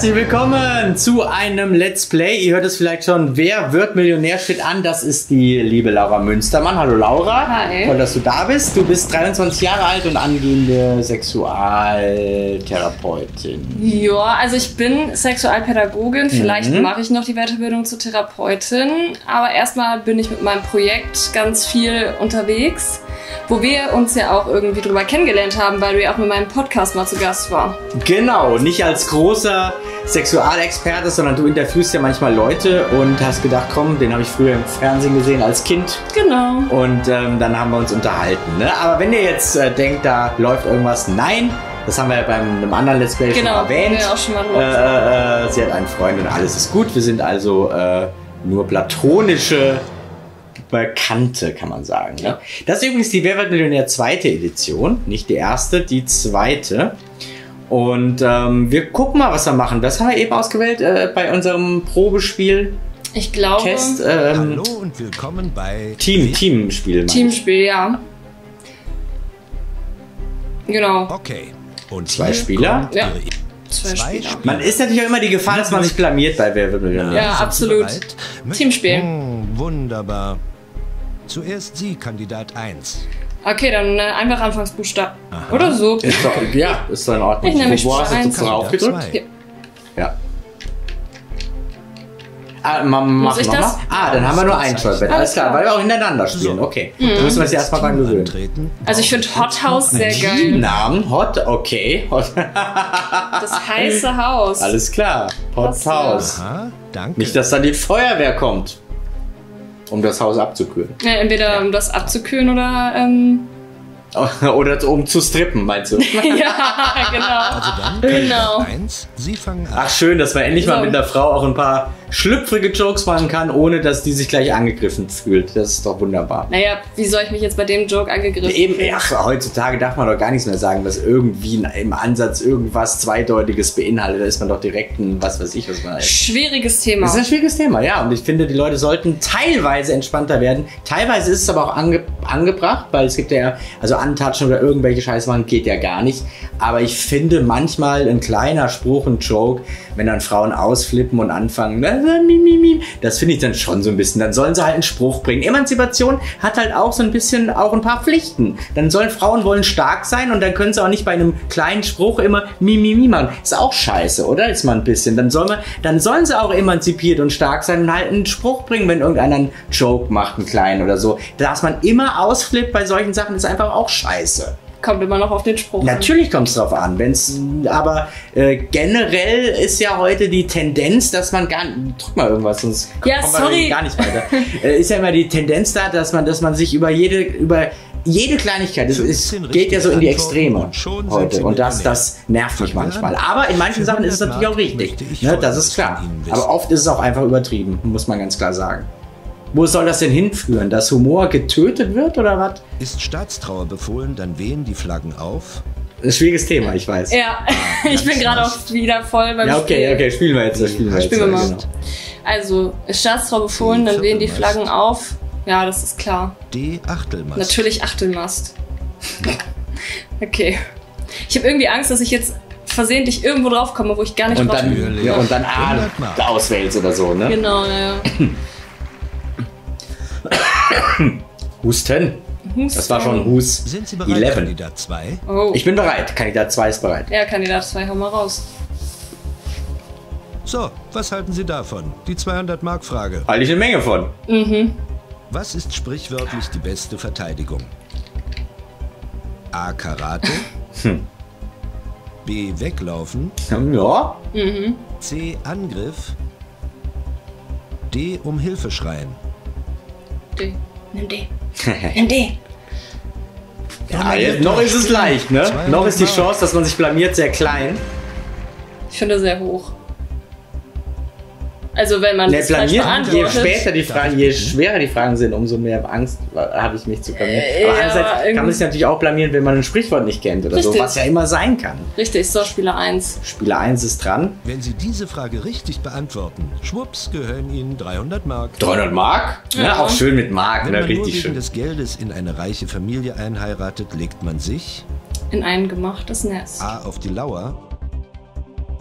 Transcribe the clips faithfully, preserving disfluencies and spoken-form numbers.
Herzlich willkommen zu einem Let's Play. Ihr hört es vielleicht schon, wer wird Millionär steht an. Das ist die liebe Laura Münstermann. Hallo Laura. Hi. Toll, dass du da bist. Du bist dreiundzwanzig Jahre alt und angehende Sexualtherapeutin. Ja, also ich bin Sexualpädagogin. Vielleicht Mhm. mache ich noch die Weiterbildung zur Therapeutin. Aber erstmal bin ich mit meinem Projekt ganz viel unterwegs, wo wir uns ja auch irgendwie drüber kennengelernt haben, weil du ja auch mit meinem Podcast mal zu Gast war. Genau, nicht als großer Sexualexperte, sondern du interviewst ja manchmal Leute und hast gedacht, komm, den habe ich früher im Fernsehen gesehen als Kind. Genau. Und ähm, dann haben wir uns unterhalten. Ne? Aber wenn ihr jetzt äh, denkt, da läuft irgendwas, nein, das haben wir ja beim einem anderen Let's Play Genau, schon erwähnt. haben wir auch schon mal äh, äh, sie hat einen Freund und alles ist gut. Wir sind also äh, nur platonische Bekannte, kann man sagen. Ne? Das ist übrigens die Wer wird Millionär zweite Edition. Nicht die erste, die zweite. Und ähm, wir gucken mal, was wir machen. Das haben wir eben ausgewählt äh, bei unserem Probespiel. Ich glaube, Test, ähm, Hallo und willkommen bei Team, Teamspiel. Teamspiel, ja. Genau. Okay. Und Zwei hier Spieler? kommt Ja. Ihre Zwei Spieler. Man ist natürlich auch immer die Gefahr, dass man sich blamiert bei Wer wird Millionär. Ja, Sind Sie absolut. bereit? Mit- Teamspiel. Hm, wunderbar. Zuerst Sie, Kandidat eins. Okay, dann äh, einfach Anfangsbuchstaben. Aha. Oder so. Ist doch, ja, ist doch in Ordnung. Ich nehme Wo, wo hast du Spieler jetzt eins. drauf gedrückt? Kandidat zwei. Ja. Ah, ma, mach ich noch das? mal. Ah, dann haben wir nur ein Shotbett. Alles Alles klar, klar. weil wir auch hintereinander spielen. So. Okay. Dann müssen wir uns erstmal dran gewöhnen. Antreten. Also ich finde Hot House sehr geil. Namen, Hot, okay. Hot. Das heiße Haus. Alles klar. Hot Das, ja. House. Aha, danke. Nicht, dass dann die Feuerwehr kommt, um das Haus abzukühlen. Ja, entweder um das abzukühlen oder ähm, Oder um zu strippen, meinst du? ja, genau. Also dann, Genau. Kandidat eins, Sie fangen an. Ach schön, dass man endlich mal So. mit der Frau auch ein paar schlüpfrige Jokes machen kann, ohne dass die sich gleich angegriffen fühlt. Das ist doch wunderbar. Naja, wie soll ich mich jetzt bei dem Joke angegriffen Eben, fühlen? ach, heutzutage darf man doch gar nichts mehr sagen, was irgendwie im Ansatz irgendwas Zweideutiges beinhaltet. Da ist man doch direkt ein, was weiß ich, was man... Schwieriges Thema. Das ist ein schwieriges Thema, ja. Und ich finde, die Leute sollten teilweise entspannter werden. Teilweise ist es aber auch ange angebracht, weil es gibt ja, also antatschen oder irgendwelche Scheiße machen geht ja gar nicht. Aber ich finde manchmal ein kleiner Spruch, ein Joke, wenn dann Frauen ausflippen und anfangen, das finde ich dann schon so ein bisschen. Dann sollen sie halt einen Spruch bringen. Emanzipation hat halt auch so ein bisschen auch ein paar Pflichten. Dann sollen Frauen wollen stark sein und dann können sie auch nicht bei einem kleinen Spruch immer Mimimi machen. Ist auch scheiße, oder? Ist mal ein bisschen. Dann, soll man, dann sollen sie auch emanzipiert und stark sein und halt einen Spruch bringen, wenn irgendeiner einen Joke macht, einen kleinen oder so. Dass man immer ausflippt bei solchen Sachen, ist einfach auch scheiße. Kommt immer noch auf den Spruch an. Natürlich kommt es drauf an, wenn's, aber äh, generell ist ja heute die Tendenz, dass man gar nicht, drück mal irgendwas, sonst Ja, kommen wir sorry. gar nicht weiter. äh, ist ja immer die Tendenz da, dass man, dass man sich über jede, über jede Kleinigkeit, es ist, geht ja so in die Extreme heute und das, das nervt mich manchmal. Aber in manchen Sachen ist es natürlich auch richtig, ne, das ist klar. Aber oft ist es auch einfach übertrieben, muss man ganz klar sagen. Wo soll das denn hinführen? Dass Humor getötet wird oder was? Ist Staatstrauer befohlen, dann wehen die Flaggen auf. Das ist ein schwieriges Thema, ich weiß. Ja, ich bin gerade auch wieder voll beim Ja, okay, Spiel. okay, spielen wir jetzt. Spielen wir jetzt. Spielen wir mal. Genau. Also, ist Staatstrau befohlen, dann wehen die Flaggen auf. Ja, das ist klar. D. Achtelmast. Natürlich Achtelmast. Okay. Ich habe irgendwie Angst, dass ich jetzt versehentlich irgendwo drauf komme, wo ich gar nicht Und drauf dann, Natürlich. ja, und dann ah, hundert Mark. auswählst oder so, ne? Genau, ja. Husten. Husten. Das war schon Hus Sind Sie bereit, elf. Kandidat zwei? Oh. Ich bin bereit. Kandidat zwei ist bereit. Ja, Kandidat zwei, hau mal raus. So, was halten Sie davon? Die zweihundert Mark Frage. Halte ich eine Menge von. Mhm. Was ist sprichwörtlich die beste Verteidigung? A. Karate. Hm. B. Weglaufen. Ja. Mhm. C. Angriff. D. Um Hilfe schreien. D. Nimm D. Nimm D. Ja, jetzt, noch ist es leicht, ne? Noch ist die Chance, dass man sich blamiert, sehr klein. Ich finde sehr hoch. Also wenn man Ne, das falsch blamieren, je beantwortet. später die Fragen, je schwerer die Fragen sind, umso mehr Angst habe ich mich zu blamieren. Äh, Aber ja, andererseits kann man irgendwie- sich natürlich auch blamieren, wenn man ein Sprichwort nicht kennt oder so, Richtig. was ja immer sein kann. Richtig, so Spieler eins. Spieler eins ist dran. Wenn Sie diese Frage richtig beantworten, schwupps, gehören Ihnen dreihundert Mark. dreihundert Mark? Ja, Ja. auch schön mit Mark, Wenn ne? man nur Richtig wegen schön. des Geldes in eine reiche Familie einheiratet, legt man sich In ein gemachtes Nest. A. auf die Lauer,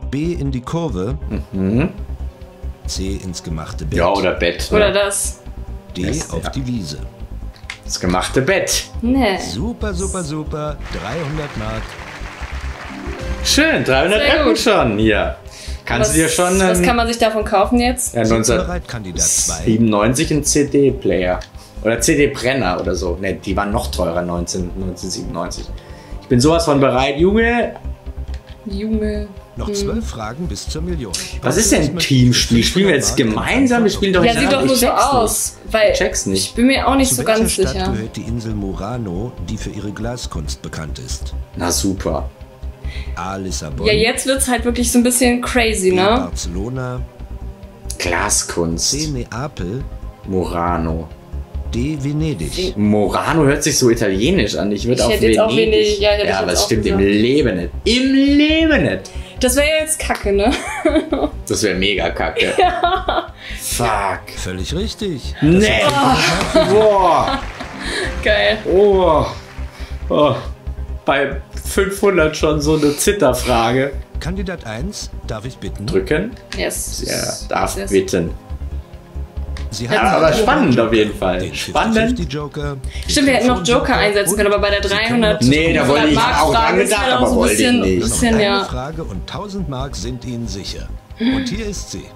B in die Kurve. Mhm. C ins gemachte Bett. Ja, oder Bett. Ne? Oder das. D Das, auf ja. die Wiese. Das gemachte Bett. Nee. Super, super, super. dreihundert Mark. Schön, dreihundert Sehr Euro gut. schon hier. Kannst was, du dir schon was einen kann man sich davon kaufen jetzt? ja, Sind Sie bereit, Kandidat zwei? neunzehnhundertsiebenundneunzig einen C D-Player. Oder C D-Brenner oder so. Ne, die waren noch teurer neunzehn, neunzehnhundertsiebenundneunzig. Ich bin sowas von bereit. Junge, Junge. Noch zwölf Fragen bis zur Million. was ist denn ein Teamspiel? Spielen wir jetzt gemeinsam? Wir spielen doch Ja, nicht sieht doch ich nur so check's aus. Weil Ich check's nicht. ich bin mir auch nicht Zu so welcher ganz Stadt sicher. gehört die Insel Murano, die für ihre Glaskunst bekannt ist? Na super. A. Lissabon. Ja, jetzt wird's halt wirklich so ein bisschen crazy, B. ne? Barcelona. Glaskunst. C. Neapel. Murano. D. Venedig. Murano hört sich so italienisch an. Ich würde Ich auf hätte jetzt Venedig. auch Venedig- ja, hätte ich ja, jetzt aber es auch stimmt im gesagt. Leben nicht. Im Leben nicht. Das wäre ja jetzt kacke, ne? Das wäre mega kacke. Fuck. Völlig richtig. Nee. Boah. Geil. Oh. Oh. Bei fünfhundert schon so eine Zitterfrage. Kandidat eins, darf ich bitten? Hm? Drücken. Yes. Ja, darf yes. bitten. Sie Ja, aber spannend auf jeden Fall. Den Spannend. fünfzig Joker. Stimmt, wir hätten noch Joker einsetzen können, aber bei der dreihundert Nee, da wollte ich Mark auch dran Frage ist gedacht, mir auch aber so ein wollte ich bisschen, nicht. Noch bisschen eine ja. Frage und tausend Mark sind Ihnen sicher. Und hier ist sie.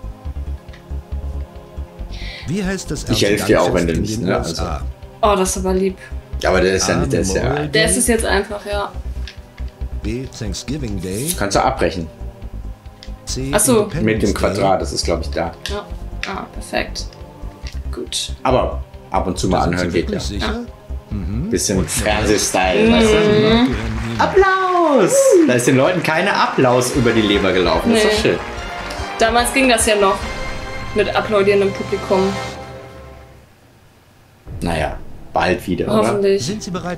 Wie heißt das Ich helfe dir auch, wenn du in nicht, den ne, U S A? Oh, das ist aber lieb. Aber der ist ja A. nicht, der ist ja. Memorial Der ist Day, es jetzt einfach, ja. B. Thanksgiving Day. Kannst du abbrechen. C. Ach so. Independence Mit dem Day. Quadrat, das ist glaube ich da. ja. Ah, perfekt. Gut. Aber ab und zu mal Da sind anhören Sie geht ja. wirklich sicher? Bisschen Fernsehstyle, weißt du? Gehören Ihnen. Applaus! Da ist den Leuten keine Applaus über die Leber gelaufen. Das ist Nee. doch schön. Damals ging das ja noch mit applaudierendem Publikum. Naja, bald wieder, oder? Hoffentlich. Sind Sie bereit?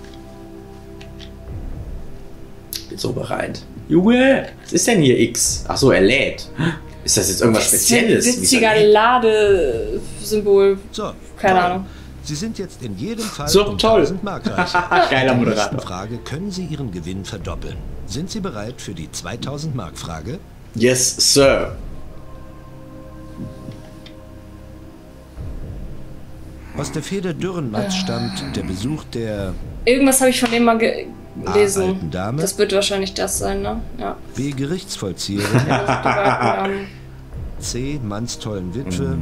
Bin so bereit. Junge, was ist denn hier X? Ach so, er lädt. Ist das jetzt irgendwas Spezielles? Ein Wieso witziger lädt? Ladesymbol. So. Keine toll. Ahnung. Sie sind jetzt in jedem Fall So, um toll. tausend Mark reich. Geiler In der nächsten Moderator. Frage können Sie Ihren Gewinn verdoppeln. Sind Sie bereit für die zweitausend Mark Frage? Yes, Sir. Aus der Feder Dürrenmatz stammt der Besuch der Irgendwas habe ich von dem mal ge A. gelesen. alten Dame, Das wird wahrscheinlich das sein, ne? Ja. B. Gerichtsvollzieherin, Das ist dabei, ähm, C. Mannstollen Witwe,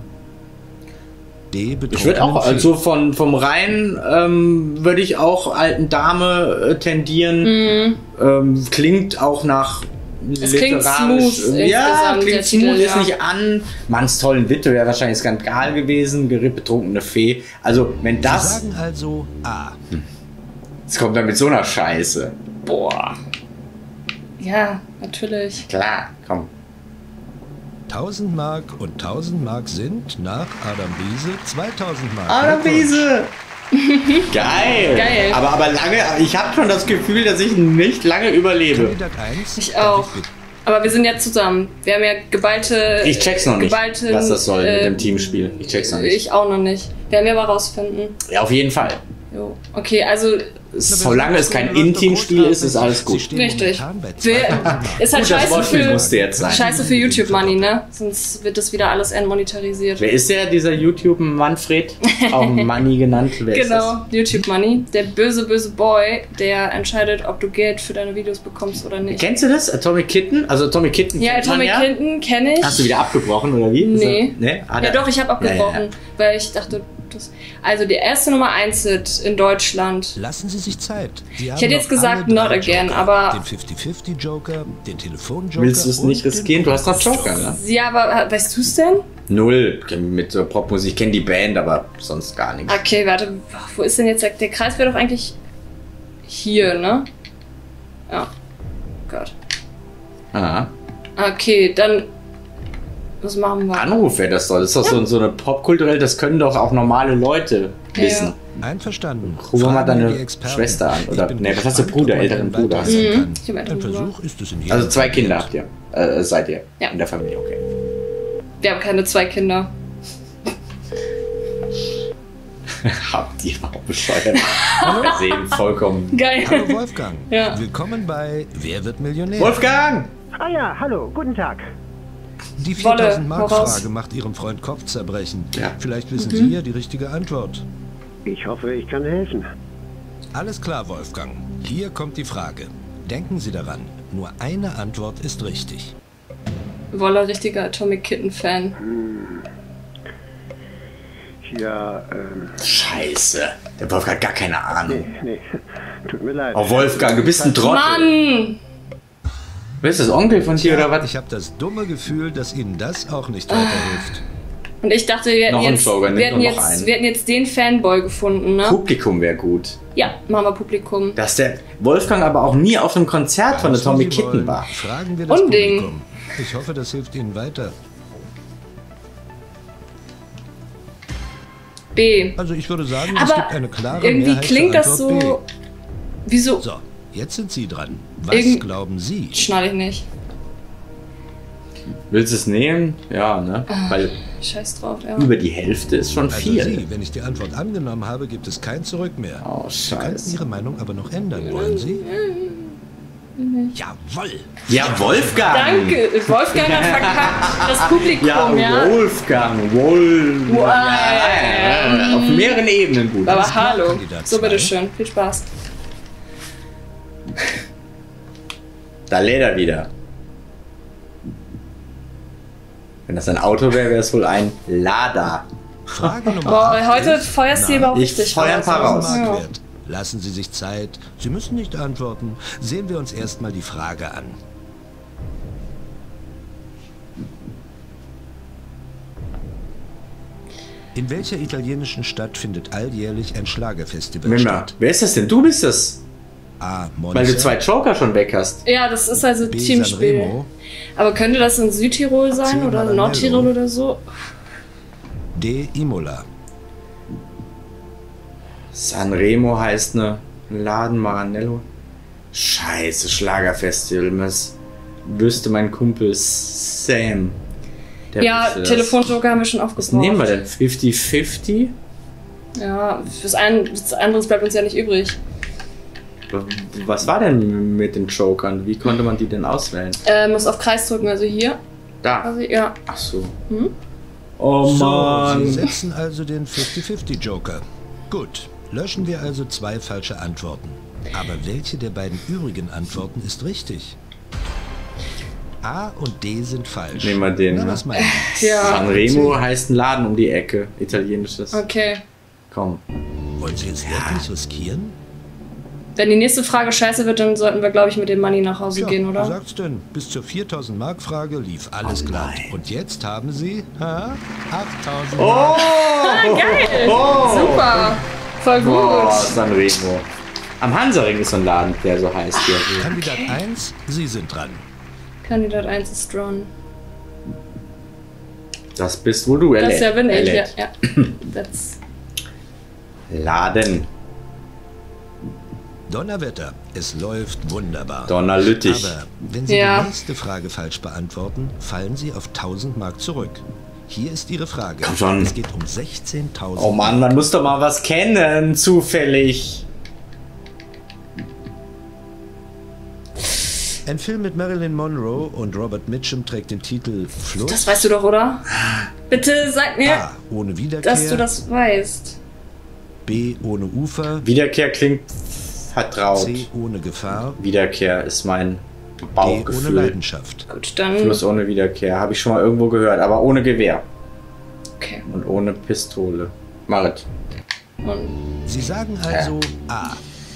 D. Betrunkenen Ich würde auch, Fee. also von, vom Rhein ähm, würde ich auch alten Dame äh, tendieren. Ähm, klingt auch nach Mhm. Es klingt literarisch. smooth Ja, insgesamt, klingt der smooth, Titel, ist ja. nicht an. Manns tollen Witwe wäre wahrscheinlich Skandal gewesen. Geritt betrunkene Fee. Also, wenn Sie das. sagen also A. Es kommt dann mit so einer Scheiße. boah. Ja, natürlich. Klar, komm. tausend Mark und tausend Mark sind nach Adam Wiese zweitausend Mark. Adam Glückwunsch. Wiese! Geil! Geil. Aber, aber lange, ich habe schon das Gefühl, dass ich nicht lange überlebe. Kandidat eins. Ich darf auch. bitten? Aber wir sind ja zusammen. Wir haben ja geballte. Ich check's noch nicht, geballte, was das soll mit äh, dem Teamspiel. Ich check's noch nicht. Ich auch noch nicht. Werden wir aber rausfinden. Ja, auf jeden Fall. Jo. Okay, also Solange es kein In-Team-Spiel ist, ist alles Sie gut. stehen Richtig. momentan bei wir, zweitausend Mark. ist halt Gut, das scheiße Wortspiel für, musste jetzt sein. scheiße für YouTube Money, ne? Sonst wird das wieder alles entmonetarisiert. Wer ist der, dieser YouTube-Manfred? Auch Money genannt. Wer ist das? Genau, YouTube Money. Der böse, böse Boy, der entscheidet, ob du Geld für deine Videos bekommst oder nicht. Kennst du das? Atomic Kitten? Also Atomic Kitten Ja, kennt man Atomic ja. Kitten kenne ich. Hast du wieder abgebrochen oder wie? Nee. nee? Ah, Ja da- doch, ich habe abgebrochen, Ja, ja, ja. weil ich dachte, das... Also der erste Nummer eins Hit in Deutschland. Lassen Sie sich Zeit. Sie haben hätte jetzt noch gesagt, alle not drei again, Joker. aber- Den fünfzig fünfzig Joker, den Telefon-Joker. Willst du es und nicht den riskieren? Du hast noch Joker, ne? Ja, aber äh, weißt du es denn? Null. Mit so Popmusik. Ich kenne die Band, aber sonst gar nichts. Okay, warte, wo ist denn jetzt der, der Kreis? Wäre doch eigentlich hier, ne? Ja. Gott. Ah. Okay, dann was machen wir? Anruf wäre das doch. Das ist doch so, so eine popkulturell, das können doch auch normale Leute wissen. Einverstanden. Ruf mal Fragen deine wir die Experten. Schwester an, oder- Ich bin nee, was hast du, gespannt, Bruder, ob man älteren dann Bruder hast du? weitermachen Mhm, ich hab kann. älteren Ein Bruder. Versuch ist es in jedem Also zwei Fall Kinder wert. habt ihr. Äh, seid ihr. Ja. In der Familie, okay. Wir haben keine zwei Kinder. Habt ihr auch bescheuert. Wir sehen vollkommen. Geil. Hallo Wolfgang. Ja. Willkommen bei Wer wird Millionär? Wolfgang! Ah ja, hallo, guten Tag. Die Wolle, viertausend Mark hau raus. Frage macht Ihrem Freund Kopfzerbrechen. Ja. Vielleicht wissen Sie ja die richtige Antwort. Ich hoffe, ich kann helfen. Alles klar, Wolfgang. Hier kommt die Frage. Denken Sie daran, nur eine Antwort ist richtig. Woller, richtiger Atomic Kitten-Fan. Ja, ähm, Scheiße. Der Wolfgang hat gar keine Ahnung. nee, tut mir leid. Oh, Wolfgang, du bist ein Trottel. Mann! Wer ist das, Onkel von dir oder was? Ich habe das dumme Gefühl, dass Ihnen das auch nicht weiterhilft. Und ich dachte, wir hätten, Noch ein jetzt, Joker, nimm wir, hätten doch noch jetzt, einen. wir hätten jetzt den Fanboy gefunden, ne? Publikum wäre gut. Ja, machen wir Publikum. Dass der Wolfgang aber auch nie auf einem Konzert von Falls Atomic Sie Kitten wollen, war. Fragen wir das Unding. Publikum. Ich hoffe, das hilft Ihnen weiter. B. Also ich würde sagen, es Aber gibt eine klare irgendwie Mehrheit klingt für das Antwort so... Wieso? B. So, jetzt sind Sie dran. Was Irgend- glauben Sie? Schneide ich nicht. Willst du es nehmen? Ja, ne? Weil Scheiß drauf, ja. über die Hälfte ist schon Also viel. Sie, wenn ich die Antwort angenommen habe, gibt es kein Zurück mehr. Oh, Sie könnten scheiße. Ihre Meinung aber noch ändern, wollen Sie? Jawohl! Ja, Wolfgang! Danke, Wolfgang hat verkackt. Das Publikum, Ja, ja. Wolfgang, Wolf. Wow. Ja, ja, auf mehreren Ebenen gut. Aber klar, hallo. Kandidat So, zwei. bitteschön. Viel Spaß. Da lädt er wieder. Wenn das ein Auto wäre, wäre es wohl ein Lada. Frage Nummer Boah, acht heute ist, feuerst du na, aber auch ich richtig feuer ein paar raus. raus. Ja. Mark wert. Lassen Sie sich Zeit. Sie müssen nicht antworten. Sehen wir uns erstmal die Frage an. In welcher italienischen Stadt findet alljährlich ein Schlagerfestival Moment mal, statt? wer ist das denn? Du bist das. A. Monza, Weil du zwei Joker schon weg hast. Ja, das ist also B. Teamspiel. Sanremo, Aber könnte das in Südtirol sein C. oder Maranello. Nordtirol oder so? D. Imola. Sanremo heißt ne Laden Maranello. Scheiße, Schlagerfestival. Das wüsste mein Kumpel Sam. Der Ja, wüsste das. Telefonjoker haben wir schon Was aufgebraucht. nehmen wir denn? fünfzig fünfzig? Ja, fürs ein, das anderes bleibt uns ja nicht übrig. Was war denn mit den Jokern? Wie konnte man die denn auswählen? Äh, muss auf Kreis drücken, also hier. Da. Also, ja. Ach so. Hm? Oh So, Sie Mann. setzen also den fünfzig fünfzig Joker. Gut, löschen wir also zwei falsche Antworten. Aber welche der beiden übrigen Antworten ist richtig? A und D sind falsch. Nehmen wir den, Na, ne? was meinen Sie? Ja. Sanremo heißt ein Laden um die Ecke. Italienisches. Okay. Komm. Wollen Sie es wirklich riskieren? Wenn die nächste Frage scheiße wird, dann sollten wir, glaube ich, mit dem Money nach Hause Tja, gehen, wer oder? sagt's denn? Bis zur viertausend Mark Frage lief alles Oh glatt. nein. Und jetzt haben Sie ha, achttausend Oh! Mark. Ah, geil! Oh! Super! Voll gut! Oh, Sanremo. Am Hansaring ist so ein Laden, der so heißt hier. Kandidat eins, Sie sind dran. Kandidat eins ist drawn. Das bist wohl du, Das Ellet. ja bin ich, ja. Ellet. ja. That's Laden. Donnerwetter, es läuft wunderbar. Donnerlüttich. Aber wenn Sie Ja. die nächste Frage falsch beantworten, fallen Sie auf tausend Mark zurück. Hier ist Ihre Frage. Komm schon. Es geht um sechzehntausend. Oh Mann, man muss doch mal was kennen, zufällig. Ein Film mit Marilyn Monroe und Robert Mitchum trägt den Titel Fluss. Das weißt du doch, oder? Bitte sag mir, A. Ohne Wiederkehr. dass du das weißt. B. Ohne Ufer. Wiederkehr klingt vertraut. C. Ohne Gefahr. Wiederkehr ist mein D. Ohne Bauchgefühl. Leidenschaft. Gut, dann. Fluss ohne Wiederkehr. Habe ich schon mal irgendwo gehört, aber ohne Gewehr. Okay. Und ohne Pistole. Marit. Und Sie sagen also A.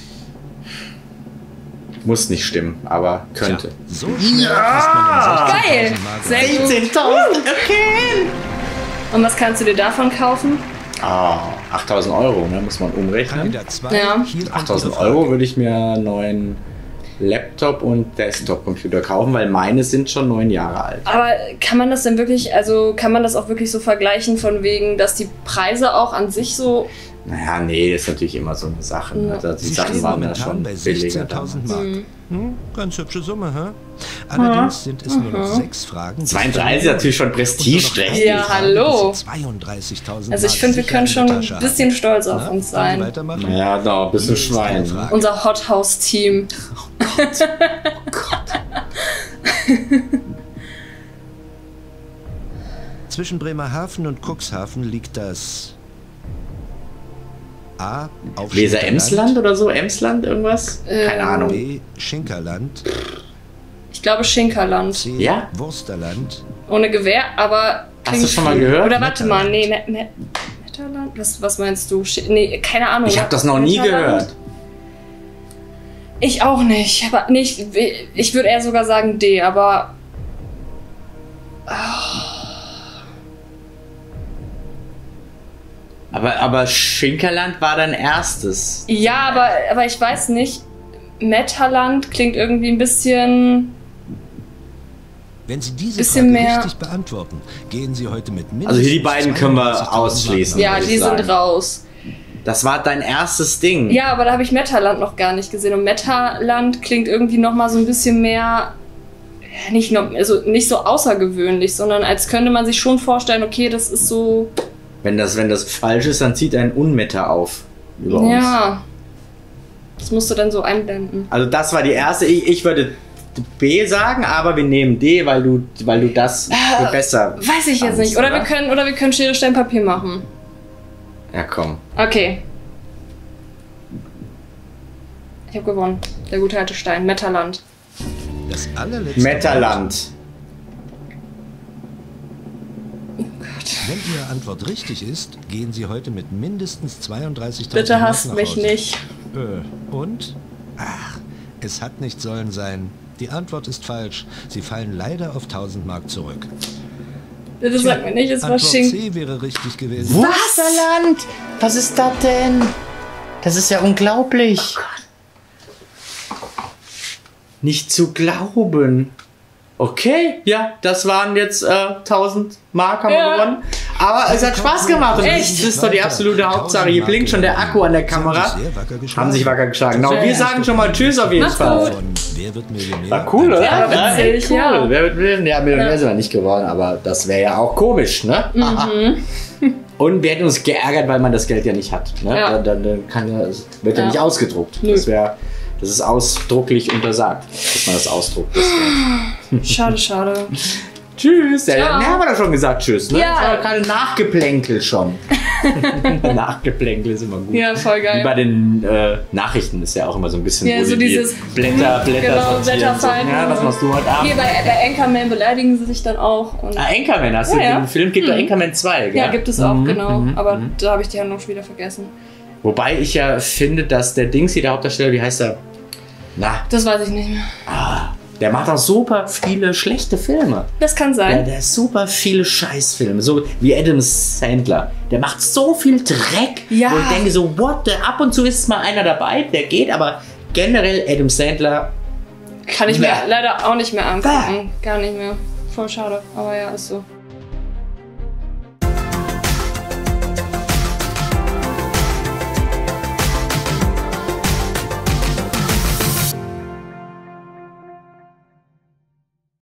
Muss nicht stimmen, aber könnte. Tja, so schnell ist man in Geil! sechzehntausend Mark. Sehr gut. sechzehntausend, okay. Und was kannst du dir davon kaufen? Ah, achttausend Euro, ne? Muss man umrechnen. Kandidat zwei. Ja. Hier kommt achttausend Ihre Frage. Euro würde ich mir einen neuen Laptop und Desktop-Computer kaufen, weil meine sind schon neun Jahre alt. Aber kann man das denn wirklich, also kann man das auch wirklich so vergleichen von wegen, dass die Preise auch an sich so... Naja, nee, ist natürlich immer so eine Sache. Ne? Also die Sie Sachen stehen waren ja momentan schon bei billiger damals. sechzehntausend Mark. Hm, ganz hübsche Summe, hä? Allerdings sind es nur noch sechs Fragen. bis zweiunddreißig ist zur natürlich schon Und nur noch prestigeträchtig. eine Ja, Frage, hallo. bis Sie zweiunddreißtausend Also ich Mark finde, wir sicher können in schon der ein Tasche bisschen haben. stolz auf Na, uns wollen Sie sein. weitermachen? Ja, da ein bisschen Schwein. Ne? Unser Hothouse-Team. Zwischen Bremerhaven und Cuxhaven liegt das A. Auf Weser Emsland oder so? Emsland irgendwas? Ähm, Keine Ahnung. B. Schinkerland. Ich glaube Schinkerland. C. Ja? Wursterland. Ohne Gewehr, aber... Hast du schon mal gehört? Oder warte mal, nee, Me Me Metterland? Was, was meinst du? Sch nee, keine Ahnung. Ich habe das noch nie Metterland? gehört. Ich auch nicht. Aber nicht. Ich würde eher sogar sagen D, aber. Aber, aber Schinkerland war dein erstes. Ja, aber, aber ich weiß nicht. Metterland klingt irgendwie ein bisschen. Wenn Sie diese Bisschen Frage mehr- richtig beantworten, gehen Sie heute mit mindestens Also hier die beiden können wir zweiunddreißigtausend ausschließen. Ja, würde ich die sind sagen. raus. Das war dein erstes Ding. Ja, aber da habe ich Metterland noch gar nicht gesehen. Und Metterland klingt irgendwie noch mal so ein bisschen mehr. ja, Nicht, noch, also nicht so außergewöhnlich, sondern als könnte man sich schon vorstellen, okay, das ist so. Wenn das, wenn das falsch ist, dann zieht ein Unmetter auf über uns. Ja. Das musst du dann so einblenden. Also das war die erste. Ich, ich würde B sagen, aber wir nehmen D, weil du, weil du das für besser. Weiß ich jetzt fandst, nicht. Oder, oder? wir können, oder wir können Schere, Stein, Papier machen. Ja, komm. Okay. Ich habe gewonnen. Der gute alte Stein. Metterland. Das allerletzte Metterland. Wenn Ihre Antwort richtig ist, gehen Sie heute mit mindestens zweiunddreißigtausend Bitte Mark hasst nach mich Hause. nicht. Äh, und? Ach, es hat nicht sollen sein. Die Antwort ist falsch. Sie fallen leider auf tausend Mark zurück. Bitte sag mir nicht, es war Antwort Schinken. C wäre richtig gewesen. Wasserland! Was ist das denn? Das ist ja unglaublich. Nicht zu glauben. Okay, ja, das waren jetzt äh, tausend Mark haben Ja. wir gewonnen. Aber es hat Spaß gemacht. Und das Echt? ist doch die absolute Hauptsache. Hier blinkt schon der Akku an der Kamera. Sie haben sich sehr wacker geschlagen. Haben sich wacker geschlagen. Genau, Ja, wir ja, sagen schon mal Tschüss auf jeden Macht's Fall. gut. Von Wer wird Millionär? War cool, oder? Ja, Ja, witzig, cool. ja. Wer wird Millionär? Ja, Millionär sind wir nicht geworden, aber das wäre ja auch komisch, ne? Mhm. Und wir hätten uns geärgert, weil man das Geld ja nicht hat. Ne? Ja. Dann, dann, dann kann ja, es wird ja, Ja. nicht ausgedruckt. Nö. Das wäre, das ist ausdrucklich untersagt, dass man das ausdruckt. Das Geld. Schade, schade. Tschüss. Ja, Ciao. ne, haben wir doch schon gesagt Tschüss. Ne? Ja. Das war gerade Nachgeplänkel schon. Nachgeplänkel ist immer gut. Ja, voll geil. Wie bei den äh, Nachrichten ist ja auch immer so ein bisschen, Ja, wo so die dieses- Blätter, Blätter Genau, sortieren. Blätterfalten. So. Ja, was machst du heute Abend? Hier bei, bei Anchorman beleidigen sie sich dann auch. Und Ah, Anchorman, hast du Ja, ja. den Film? Gibt doch Anchorman zwei, gell? ja, gibt es auch, Mhm, genau. mhm, Aber mhm. da habe ich die Handlung schon wieder vergessen. Wobei ich ja finde, dass der Dings hier, der Hauptdarsteller, wie heißt er? Na, Das weiß ich nicht mehr. der macht auch super viele schlechte Filme. Das kann Ja, sein. der hat super viele Scheißfilme, so wie Adam Sandler. Der macht so viel Dreck, Ja. wo ich denke so, what? the- Ab und zu ist mal einer dabei, der geht, aber generell Adam Sandler, Kann ich mir Bäh. leider auch nicht mehr angucken. Gar nicht mehr. Voll schade. Aber ja, ist so.